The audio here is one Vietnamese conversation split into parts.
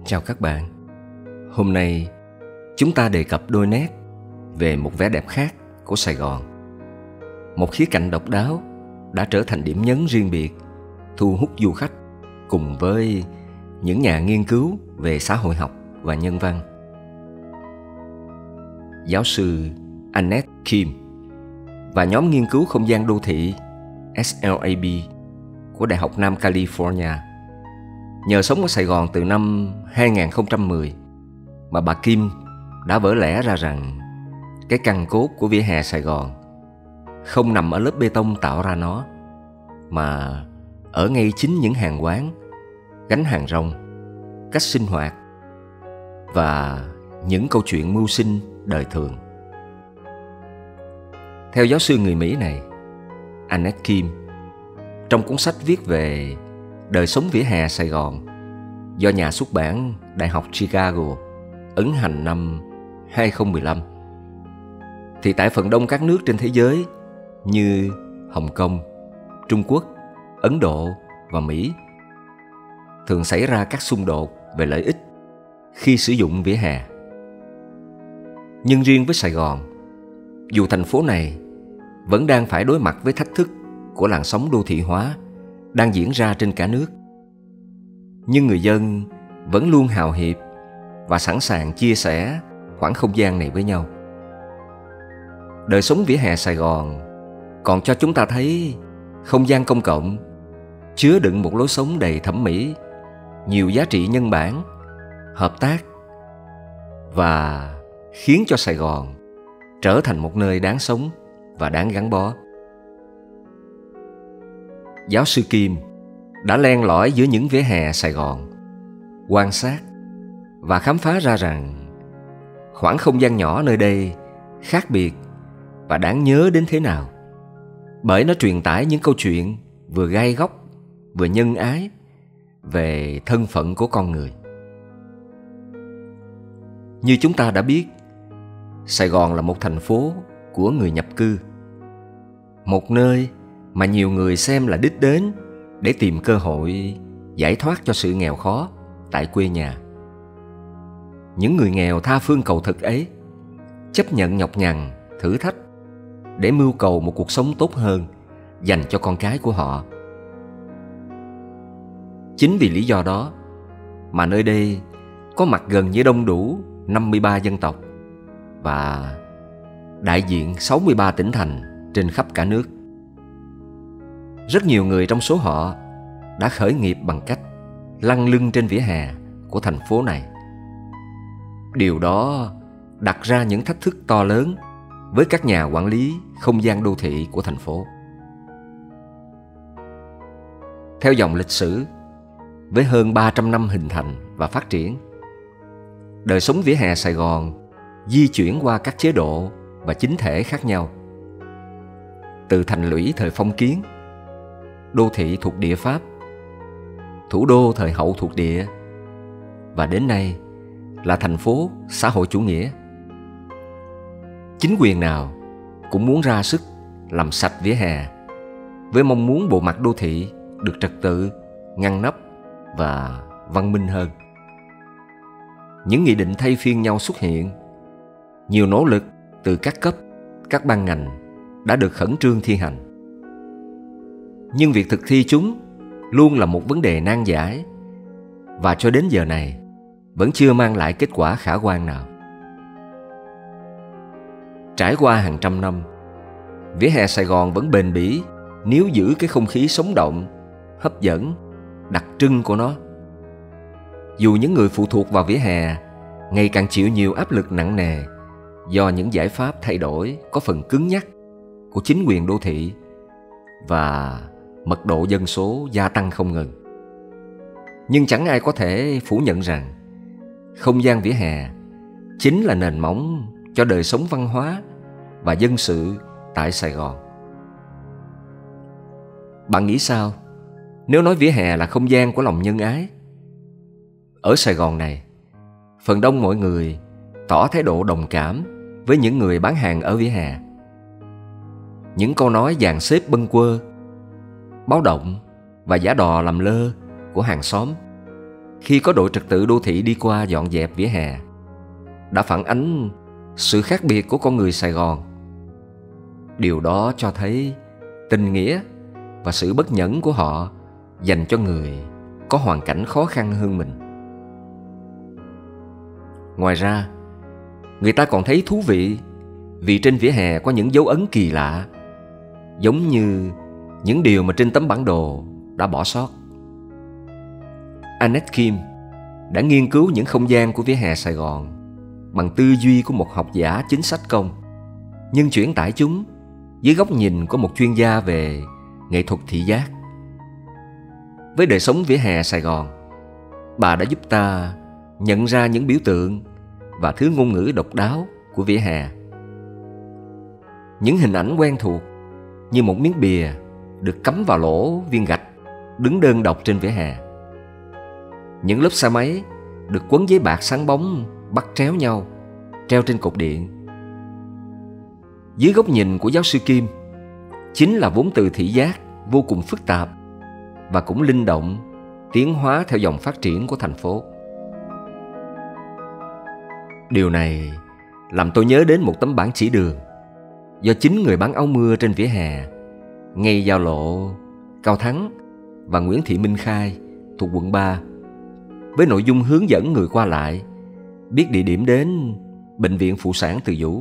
Chào các bạn. Hôm nay chúng ta đề cập đôi nét về một vẻ đẹp khác của Sài Gòn. Một khía cạnh độc đáo đã trở thành điểm nhấn riêng biệt, thu hút du khách cùng với những nhà nghiên cứu về xã hội học và nhân văn. Giáo sư Annette Kim và nhóm nghiên cứu không gian đô thị SLAB của Đại học Nam California nhờ sống ở Sài Gòn từ năm 2010 mà bà Kim đã vỡ lẽ ra rằng cái căn cốt của vỉa hè Sài Gòn không nằm ở lớp bê tông tạo ra nó, mà ở ngay chính những hàng quán, gánh hàng rong, cách sinh hoạt và những câu chuyện mưu sinh đời thường. Theo giáo sư người Mỹ này, Annette Kim, trong cuốn sách viết về đời sống vỉa hè Sài Gòn do nhà xuất bản Đại học Chicago ấn hành năm 2015, thì tại phần đông các nước trên thế giới như Hồng Kông, Trung Quốc, Ấn Độ và Mỹ thường xảy ra các xung đột về lợi ích khi sử dụng vỉa hè. Nhưng riêng với Sài Gòn, dù thành phố này vẫn đang phải đối mặt với thách thức của làn sóng đô thị hóa đang diễn ra trên cả nước, nhưng người dân vẫn luôn hào hiệp và sẵn sàng chia sẻ khoảng không gian này với nhau. Đời sống vỉa hè Sài Gòn còn cho chúng ta thấy không gian công cộng chứa đựng một lối sống đầy thẩm mỹ, nhiều giá trị nhân bản, hợp tác và khiến cho Sài Gòn trở thành một nơi đáng sống và đáng gắn bó. Giáo sư Kim đã len lỏi giữa những vỉa hè Sài Gòn, quan sát và khám phá ra rằng khoảng không gian nhỏ nơi đây khác biệt và đáng nhớ đến thế nào, bởi nó truyền tải những câu chuyện vừa gai góc vừa nhân ái về thân phận của con người. Như chúng ta đã biết, Sài Gòn là một thành phố của người nhập cư, một nơi mà nhiều người xem là đích đến để tìm cơ hội giải thoát cho sự nghèo khó tại quê nhà. Những người nghèo tha phương cầu thực ấy chấp nhận nhọc nhằn, thử thách để mưu cầu một cuộc sống tốt hơn dành cho con cái của họ. Chính vì lý do đó mà nơi đây có mặt gần như đông đủ 53 dân tộc và đại diện 63 tỉnh thành trên khắp cả nước. Rất nhiều người trong số họ đã khởi nghiệp bằng cách lăn lưng trên vỉa hè của thành phố này. Điều đó đặt ra những thách thức to lớn với các nhà quản lý không gian đô thị của thành phố. Theo dòng lịch sử, với hơn 300 năm hình thành và phát triển, đời sống vỉa hè Sài Gòn di chuyển qua các chế độ và chính thể khác nhau. Từ thành lũy thời phong kiến, đô thị thuộc địa Pháp, thủ đô thời hậu thuộc địa, và đến nay là thành phố xã hội chủ nghĩa. Chính quyền nào cũng muốn ra sức làm sạch vỉa hè với mong muốn bộ mặt đô thị được trật tự, ngăn nắp và văn minh hơn. Những nghị định thay phiên nhau xuất hiện, nhiều nỗ lực từ các cấp, các ban ngành đã được khẩn trương thi hành. Nhưng việc thực thi chúng luôn là một vấn đề nan giải và cho đến giờ này vẫn chưa mang lại kết quả khả quan nào. Trải qua hàng trăm năm, vỉa hè Sài Gòn vẫn bền bỉ níu giữ cái không khí sống động, hấp dẫn, đặc trưng của nó. Dù những người phụ thuộc vào vỉa hè ngày càng chịu nhiều áp lực nặng nề do những giải pháp thay đổi có phần cứng nhắc của chính quyền đô thị và mật độ dân số gia tăng không ngừng. Nhưng chẳng ai có thể phủ nhận rằng không gian vỉa hè chính là nền móng cho đời sống văn hóa và dân sự tại Sài Gòn. Bạn nghĩ sao nếu nói vỉa hè là không gian của lòng nhân ái? Ở Sài Gòn này, phần đông mọi người tỏ thái độ đồng cảm với những người bán hàng ở vỉa hè. Những câu nói dàn xếp bâng quơ, báo động và giả đò làm lơ của hàng xóm khi có đội trật tự đô thị đi qua dọn dẹp vỉa hè đã phản ánh sự khác biệt của con người Sài Gòn. Điều đó cho thấy tình nghĩa và sự bất nhẫn của họ dành cho người có hoàn cảnh khó khăn hơn mình. Ngoài ra, người ta còn thấy thú vị vì trên vỉa hè có những dấu ấn kỳ lạ, giống như những điều mà trên tấm bản đồ đã bỏ sót. Annette Kim đã nghiên cứu những không gian của vỉa hè Sài Gòn bằng tư duy của một học giả chính sách công, nhưng chuyển tải chúng dưới góc nhìn của một chuyên gia về nghệ thuật thị giác. Với đời sống vỉa hè Sài Gòn, bà đã giúp ta nhận ra những biểu tượng và thứ ngôn ngữ độc đáo của vỉa hè. Những hình ảnh quen thuộc như một miếng bìa được cắm vào lỗ viên gạch đứng đơn độc trên vỉa hè. Những lớp xe máy được quấn giấy bạc sáng bóng bắt tréo nhau, treo trên cột điện. Dưới góc nhìn của giáo sư Kim, chính là vốn từ thị giác vô cùng phức tạp và cũng linh động, tiến hóa theo dòng phát triển của thành phố. Điều này làm tôi nhớ đến một tấm bảng chỉ đường do chính người bán áo mưa trên vỉa hè ngay giao lộ Cao Thắng và Nguyễn Thị Minh Khai thuộc quận 3, với nội dung hướng dẫn người qua lại biết địa điểm đến Bệnh viện Phụ sản Từ Dũ.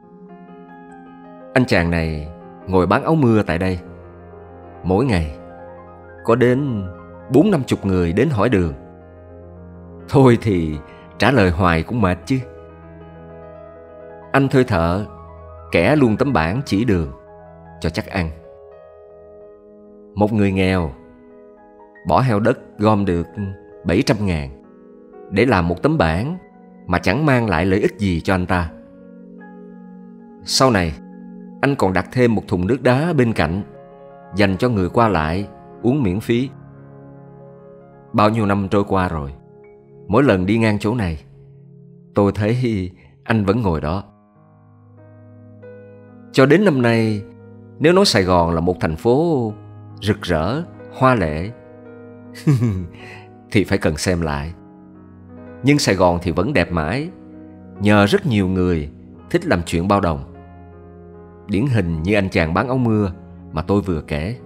Anh chàng này ngồi bán áo mưa tại đây. Mỗi ngày có đến 40-50 người đến hỏi đường. Thôi thì trả lời hoài cũng mệt chứ. Anh thuê thợ kẻ luôn tấm bảng chỉ đường cho chắc ăn. Một người nghèo bỏ heo đất gom được 700.000 để làm một tấm bảng mà chẳng mang lại lợi ích gì cho anh ta. Sau này, anh còn đặt thêm một thùng nước đá bên cạnh dành cho người qua lại uống miễn phí. Bao nhiêu năm trôi qua rồi, mỗi lần đi ngang chỗ này, tôi thấy anh vẫn ngồi đó. Cho đến năm nay, nếu nói Sài Gòn là một thành phố rực rỡ, hoa lệ thì phải cần xem lại. Nhưng Sài Gòn thì vẫn đẹp mãi, nhờ rất nhiều người thích làm chuyện bao đồng, điển hình như anh chàng bán áo mưa mà tôi vừa kể.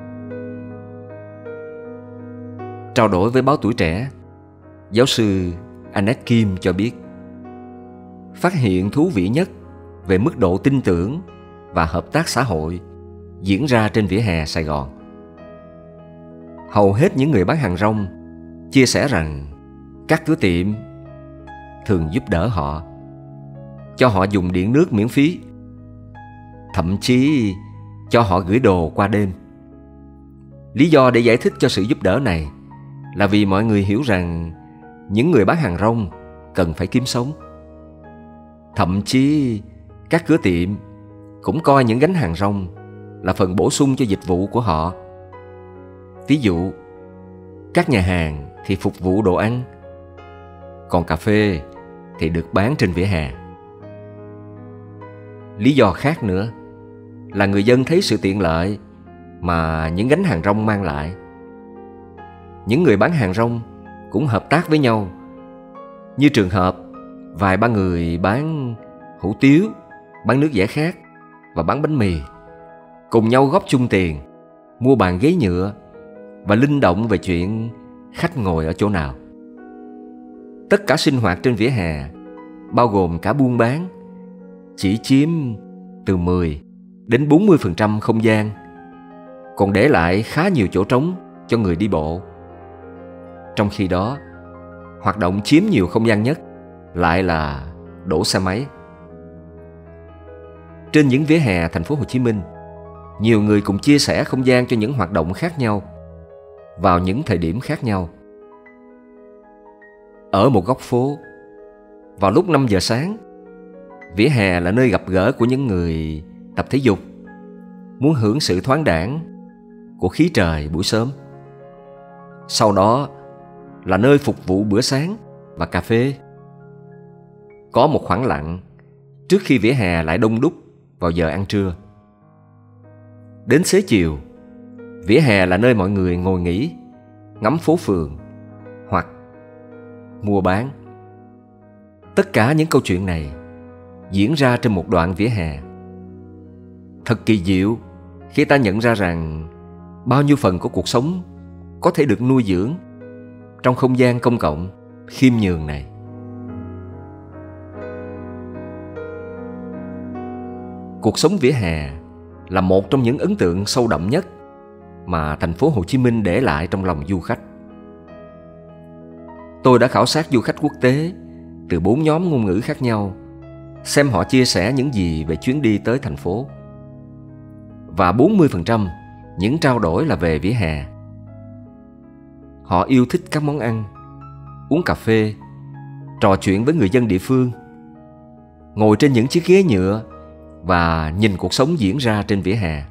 Trao đổi với báo Tuổi Trẻ, giáo sư Annette Kim cho biết, phát hiện thú vị nhất về mức độ tin tưởng và hợp tác xã hội diễn ra trên vỉa hè Sài Gòn. Hầu hết những người bán hàng rong chia sẻ rằng các cửa tiệm thường giúp đỡ họ, cho họ dùng điện nước miễn phí, thậm chí cho họ gửi đồ qua đêm. Lý do để giải thích cho sự giúp đỡ này là vì mọi người hiểu rằng những người bán hàng rong cần phải kiếm sống. Thậm chí các cửa tiệm cũng coi những gánh hàng rong là phần bổ sung cho dịch vụ của họ. Ví dụ, các nhà hàng thì phục vụ đồ ăn, còn cà phê thì được bán trên vỉa hè. Lý do khác nữa là người dân thấy sự tiện lợi mà những gánh hàng rong mang lại. Những người bán hàng rong cũng hợp tác với nhau, như trường hợp vài ba người bán hủ tiếu, bán nước giải khát và bán bánh mì cùng nhau góp chung tiền, mua bàn ghế nhựa và linh động về chuyện khách ngồi ở chỗ nào. Tất cả sinh hoạt trên vỉa hè, bao gồm cả buôn bán, chỉ chiếm từ 10 đến 40% không gian, còn để lại khá nhiều chỗ trống cho người đi bộ. Trong khi đó, hoạt động chiếm nhiều không gian nhất lại là đổ xe máy. Trên những vỉa hè thành phố Hồ Chí Minh, nhiều người cùng chia sẻ không gian cho những hoạt động khác nhau vào những thời điểm khác nhau. Ở một góc phố, vào lúc 5 giờ sáng, vỉa hè là nơi gặp gỡ của những người tập thể dục, muốn hưởng sự thoáng đãng của khí trời buổi sớm. Sau đó là nơi phục vụ bữa sáng và cà phê. Có một khoảng lặng trước khi vỉa hè lại đông đúc vào giờ ăn trưa. Đến xế chiều, vỉa hè là nơi mọi người ngồi nghỉ, ngắm phố phường hoặc mua bán. Tất cả những câu chuyện này diễn ra trên một đoạn vỉa hè. Thật kỳ diệu khi ta nhận ra rằng bao nhiêu phần của cuộc sống có thể được nuôi dưỡng trong không gian công cộng khiêm nhường này. Cuộc sống vỉa hè là một trong những ấn tượng sâu đậm nhất mà thành phố Hồ Chí Minh để lại trong lòng du khách. Tôi đã khảo sát du khách quốc tế từ 4 nhóm ngôn ngữ khác nhau, xem họ chia sẻ những gì về chuyến đi tới thành phố. Và 40% những trao đổi là về vỉa hè. Họ yêu thích các món ăn, uống cà phê, trò chuyện với người dân địa phương, ngồi trên những chiếc ghế nhựa và nhìn cuộc sống diễn ra trên vỉa hè.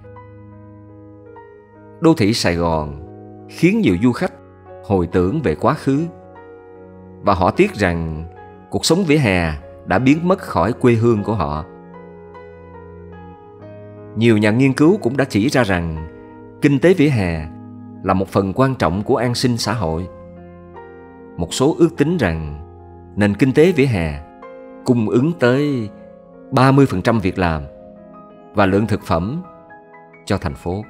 Đô thị Sài Gòn khiến nhiều du khách hồi tưởng về quá khứ, và họ tiếc rằng cuộc sống vỉa hè đã biến mất khỏi quê hương của họ. Nhiều nhà nghiên cứu cũng đã chỉ ra rằng kinh tế vỉa hè là một phần quan trọng của an sinh xã hội. Một số ước tính rằng nền kinh tế vỉa hè cung ứng tới 30% việc làm và lượng thực phẩm cho thành phố.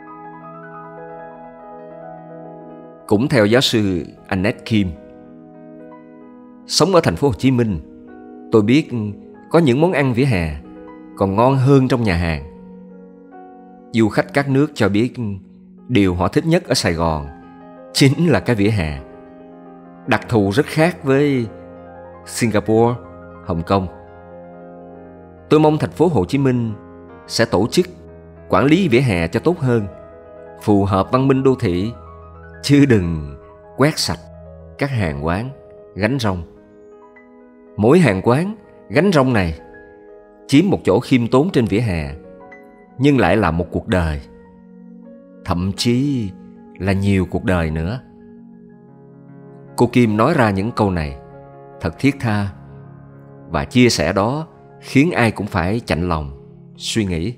Cũng theo giáo sư Annette Kim, sống ở thành phố Hồ Chí Minh, tôi biết có những món ăn vỉa hè còn ngon hơn trong nhà hàng. Du khách các nước cho biết điều họ thích nhất ở Sài Gòn chính là cái vỉa hè. Đặc thù rất khác với Singapore, Hồng Kông. Tôi mong thành phố Hồ Chí Minh sẽ tổ chức quản lý vỉa hè cho tốt hơn, phù hợp văn minh đô thị, chứ đừng quét sạch các hàng quán, gánh rong. Mỗi hàng quán, gánh rong này chiếm một chỗ khiêm tốn trên vỉa hè, nhưng lại là một cuộc đời, thậm chí là nhiều cuộc đời nữa. Cô Kim nói ra những câu này thật thiết tha, và chia sẻ đó khiến ai cũng phải chạnh lòng suy nghĩ.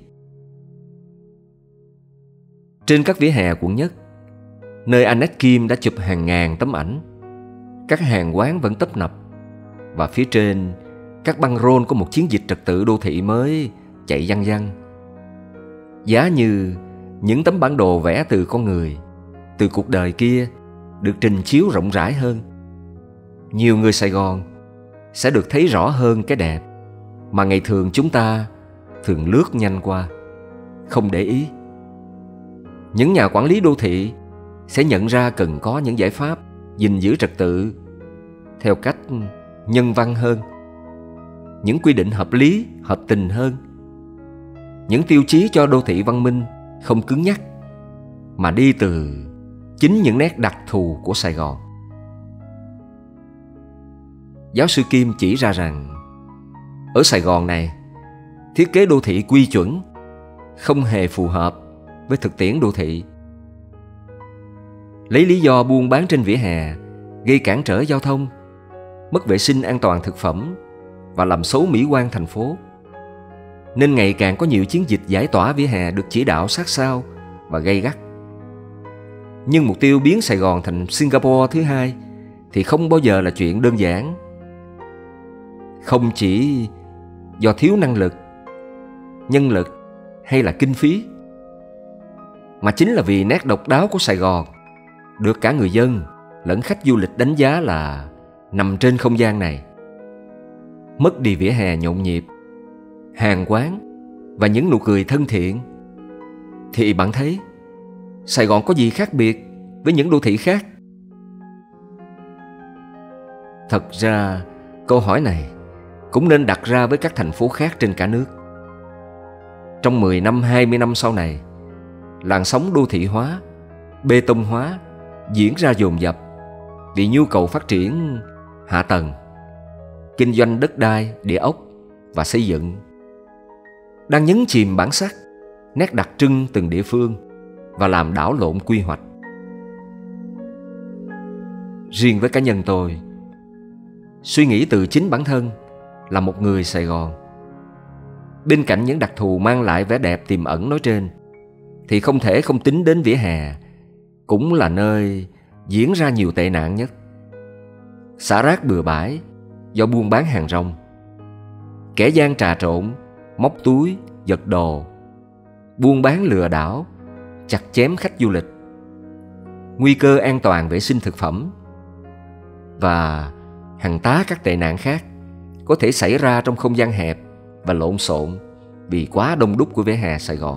Trên các vỉa hè quận Nhất, nơi Annette Kim đã chụp hàng ngàn tấm ảnh, các hàng quán vẫn tấp nập, và phía trên các băng rôn có một chiến dịch trật tự đô thị mới chạy văng văng. Giá như những tấm bản đồ vẽ từ con người, từ cuộc đời kia được trình chiếu rộng rãi hơn, nhiều người Sài Gòn sẽ được thấy rõ hơn cái đẹp mà ngày thường chúng ta thường lướt nhanh qua, không để ý. Những nhà quản lý đô thị sẽ nhận ra cần có những giải pháp gìn giữ trật tự theo cách nhân văn hơn, những quy định hợp lý, hợp tình hơn, những tiêu chí cho đô thị văn minh không cứng nhắc, mà đi từ chính những nét đặc thù của Sài Gòn. Giáo sư Kim chỉ ra rằng ở Sài Gòn này, thiết kế đô thị quy chuẩn không hề phù hợp với thực tiễn đô thị. Lấy lý do buôn bán trên vỉa hè gây cản trở giao thông, mất vệ sinh an toàn thực phẩm và làm xấu mỹ quan thành phố, nên ngày càng có nhiều chiến dịch giải tỏa vỉa hè được chỉ đạo sát sao và gay gắt. Nhưng mục tiêu biến Sài Gòn thành Singapore thứ hai thì không bao giờ là chuyện đơn giản. Không chỉ do thiếu năng lực, nhân lực hay là kinh phí, mà chính là vì nét độc đáo của Sài Gòn được cả người dân lẫn khách du lịch đánh giá là nằm trên không gian này. Mất đi vỉa hè nhộn nhịp, hàng quán và những nụ cười thân thiện, thì bạn thấy Sài Gòn có gì khác biệt với những đô thị khác? Thật ra, câu hỏi này cũng nên đặt ra với các thành phố khác trên cả nước. Trong 10 năm, 20 năm sau này, làn sóng đô thị hóa, bê tông hóa diễn ra dồn dập vì nhu cầu phát triển hạ tầng, kinh doanh đất đai, địa ốc và xây dựng, đang nhấn chìm bản sắc, nét đặc trưng từng địa phương và làm đảo lộn quy hoạch. Riêng với cá nhân tôi, suy nghĩ từ chính bản thân là một người Sài Gòn, bên cạnh những đặc thù mang lại vẻ đẹp tiềm ẩn nói trên, thì không thể không tính đến vỉa hè, cũng là nơi diễn ra nhiều tệ nạn nhất. xả rác bừa bãi do buôn bán hàng rong, kẻ gian trà trộn, móc túi, giật đồ, buôn bán lừa đảo, chặt chém khách du lịch, nguy cơ an toàn vệ sinh thực phẩm và hàng tá các tệ nạn khác có thể xảy ra trong không gian hẹp và lộn xộn vì quá đông đúc của vỉa hè Sài Gòn.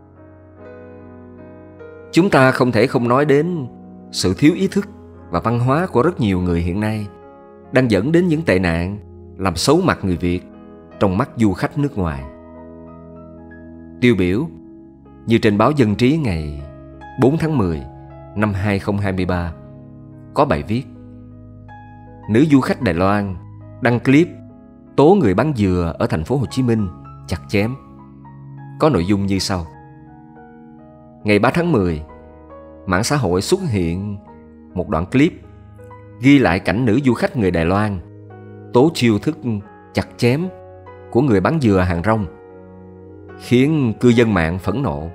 Chúng ta không thể không nói đến sự thiếu ý thức và văn hóa của rất nhiều người hiện nay đang dẫn đến những tệ nạn làm xấu mặt người Việt trong mắt du khách nước ngoài. Tiêu biểu như trên báo Dân Trí ngày 4 tháng 10 năm 2023 có bài viết: nữ du khách Đài Loan đăng clip tố người bán dừa ở thành phố Hồ Chí Minh chặt chém. Có nội dung như sau. Ngày 3 tháng 10, mạng xã hội xuất hiện một đoạn clip ghi lại cảnh nữ du khách người Đài Loan tố chiêu thức chặt chém của người bán dừa hàng rong, khiến cư dân mạng phẫn nộ.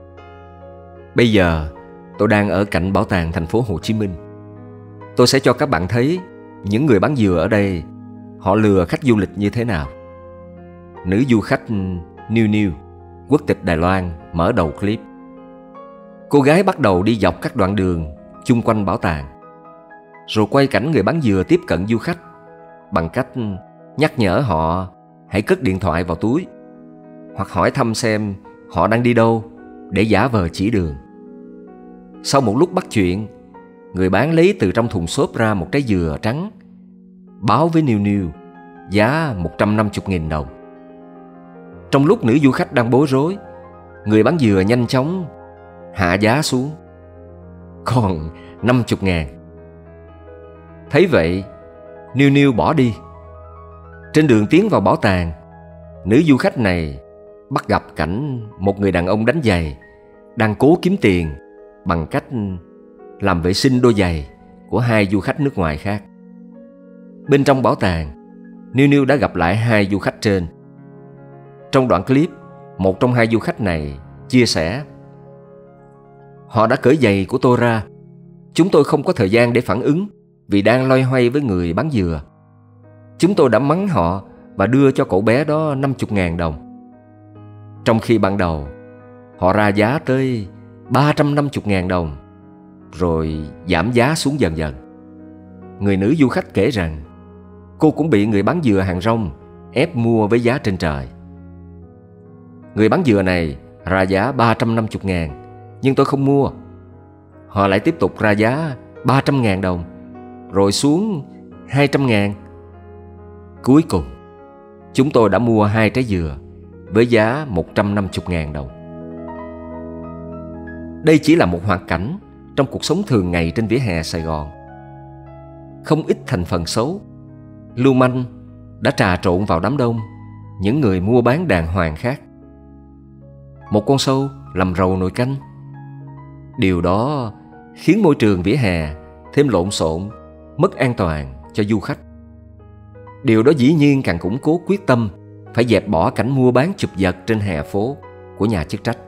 Bây giờ tôi đang ở cạnh bảo tàng thành phố Hồ Chí Minh. Tôi sẽ cho các bạn thấy những người bán dừa ở đây họ lừa khách du lịch như thế nào. Nữ du khách Niu Niu, quốc tịch Đài Loan, mở đầu clip. Cô gái bắt đầu đi dọc các đoạn đường chung quanh bảo tàng, rồi quay cảnh người bán dừa tiếp cận du khách bằng cách nhắc nhở họ hãy cất điện thoại vào túi, hoặc hỏi thăm xem họ đang đi đâu để giả vờ chỉ đường. Sau một lúc bắt chuyện, người bán lấy từ trong thùng xốp ra một trái dừa trắng, báo với Niu Niu giá 150.000 đồng. Trong lúc nữ du khách đang bối rối, người bán dừa nhanh chóng hạ giá xuống còn 50.000. Thấy vậy, Niu Niu bỏ đi. Trên đường tiến vào bảo tàng, nữ du khách này bắt gặp cảnh một người đàn ông đánh giày đang cố kiếm tiền bằng cách làm vệ sinh đôi giày của hai du khách nước ngoài khác. Bên trong bảo tàng, Niu Niu đã gặp lại hai du khách trên. Trong đoạn clip, một trong hai du khách này chia sẻ: họ đã cởi giày của tôi ra. Chúng tôi không có thời gian để phản ứng vì đang loay hoay với người bán dừa. Chúng tôi đã mắng họ và đưa cho cậu bé đó 50.000 đồng. Trong khi ban đầu, họ ra giá tới 350.000 đồng, rồi giảm giá xuống dần dần. Người nữ du khách kể rằng cô cũng bị người bán dừa hàng rong ép mua với giá trên trời. Người bán dừa này ra giá 350.000, nhưng tôi không mua. Họ lại tiếp tục ra giá 300.000 đồng, rồi xuống 200.000. Cuối cùng, chúng tôi đã mua 2 trái dừa với giá 150.000 đồng. Đây chỉ là một hoạt cảnh trong cuộc sống thường ngày trên vỉa hè Sài Gòn. Không ít thành phần xấu, lưu manh đã trà trộn vào đám đông những người mua bán đàng hoàng khác. Một con sâu làm rầu nồi canh. Điều đó khiến môi trường vỉa hè thêm lộn xộn, mất an toàn cho du khách. Điều đó dĩ nhiên càng củng cố quyết tâm phải dẹp bỏ cảnh mua bán chụp giật trên hè phố của nhà chức trách.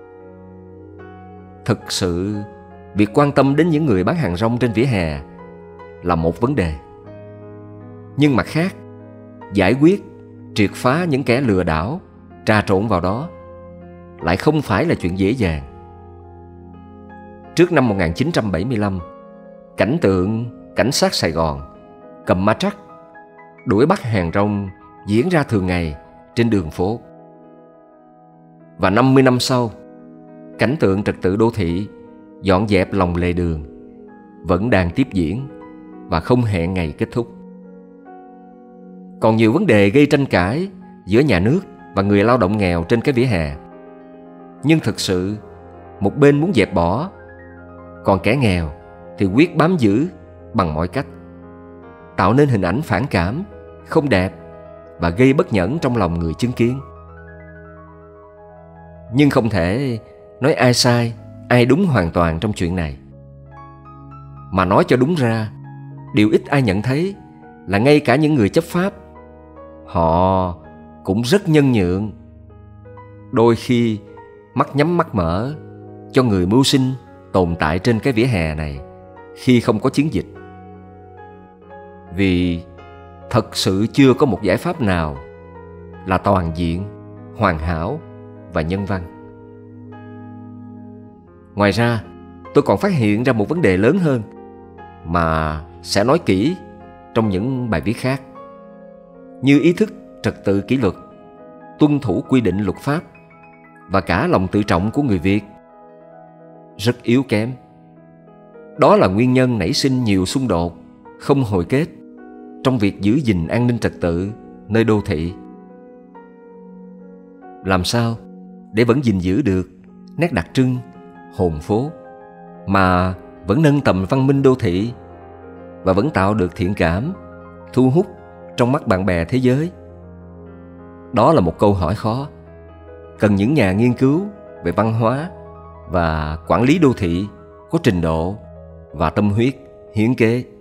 Thực sự, việc quan tâm đến những người bán hàng rong trên vỉa hè là một vấn đề. Nhưng mặt khác, giải quyết, triệt phá những kẻ lừa đảo, trà trộn vào đó lại không phải là chuyện dễ dàng. Trước năm 1975, cảnh tượng cảnh sát Sài Gòn cầm ma trắc đuổi bắt hàng rong diễn ra thường ngày trên đường phố. Và 50 năm sau, cảnh tượng trật tự đô thị dọn dẹp lòng lề đường vẫn đang tiếp diễn và không hẹn ngày kết thúc. Còn nhiều vấn đề gây tranh cãi giữa nhà nước và người lao động nghèo trên cái vỉa hè. Nhưng thực sự, một bên muốn dẹp bỏ, còn kẻ nghèo thì quyết bám giữ bằng mọi cách, tạo nên hình ảnh phản cảm, không đẹp và gây bất nhẫn trong lòng người chứng kiến. Nhưng không thể nói ai sai, ai đúng hoàn toàn trong chuyện này. Mà nói cho đúng ra, điều ít ai nhận thấy là ngay cả những người chấp pháp, họ cũng rất nhân nhượng. Đôi khi mắt nhắm mắt mở cho người mưu sinh tồn tại trên cái vỉa hè này khi không có chiến dịch. Vì thật sự chưa có một giải pháp nào là toàn diện, hoàn hảo và nhân văn. Ngoài ra, tôi còn phát hiện ra một vấn đề lớn hơn mà sẽ nói kỹ trong những bài viết khác, như ý thức trật tự kỷ luật, tuân thủ quy định luật pháp và cả lòng tự trọng của người Việt rất yếu kém. Đó là nguyên nhân nảy sinh nhiều xung đột không hồi kết trong việc giữ gìn an ninh trật tự nơi đô thị. Làm sao để vẫn gìn giữ được nét đặc trưng, hồn phố mà vẫn nâng tầm văn minh đô thị và vẫn tạo được thiện cảm, thu hút trong mắt bạn bè thế giới? Đó là một câu hỏi khó, cần những nhà nghiên cứu về văn hóa và quản lý đô thị có trình độ và tâm huyết hiến kế.